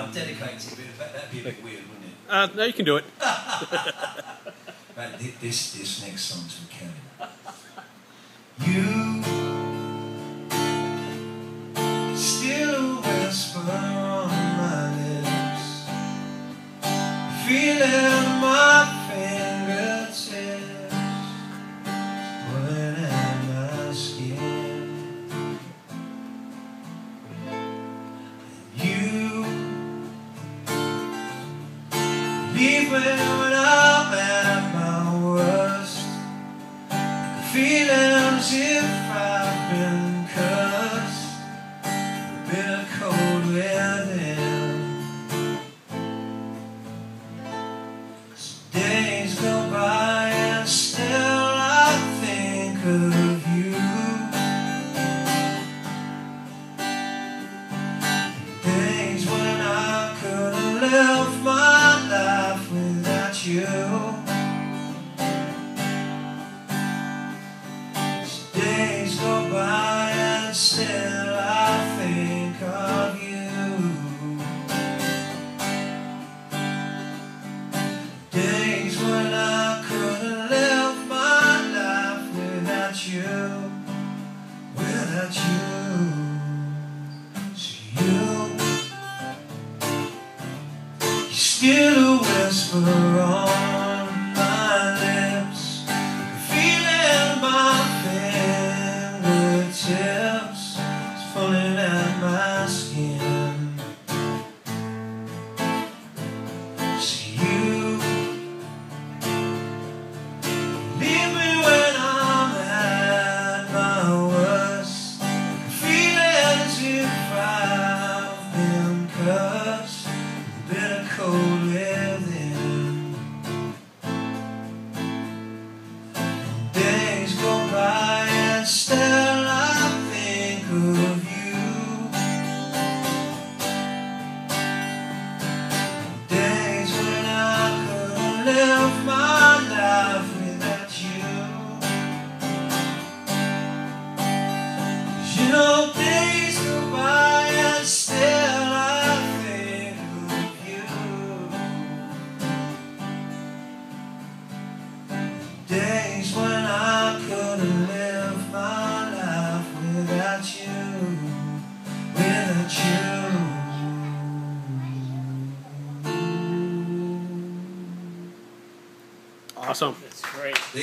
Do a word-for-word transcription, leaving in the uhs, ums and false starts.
I'm dedicated, but that'd be a bit weird, wouldn't it? Uh, no, you can do it. Right, this, this next song's from Kevin. You still a whisper on my lips, feeling my fingertips pulling at my skin. You leave me when I'm at my worst, feeling as if I've been cursed, bitter cold within. Some days go by and still I think of you. Days when I couldn't live my life without you. Days go by and still I think of you. Days when I couldn't live my life without you, without you. So you, you're still a whisper on my lips, feeling my tips pulling at my skin. See you leave me when I'm at my worst, feeling as if I've been cursed, bitter cold within. Days go by and still of you. Days when I couldn't live my life without you. 'Cause you know days go by and still I think of you. Days when I couldn't live my life without you, without you. Awesome. That's great.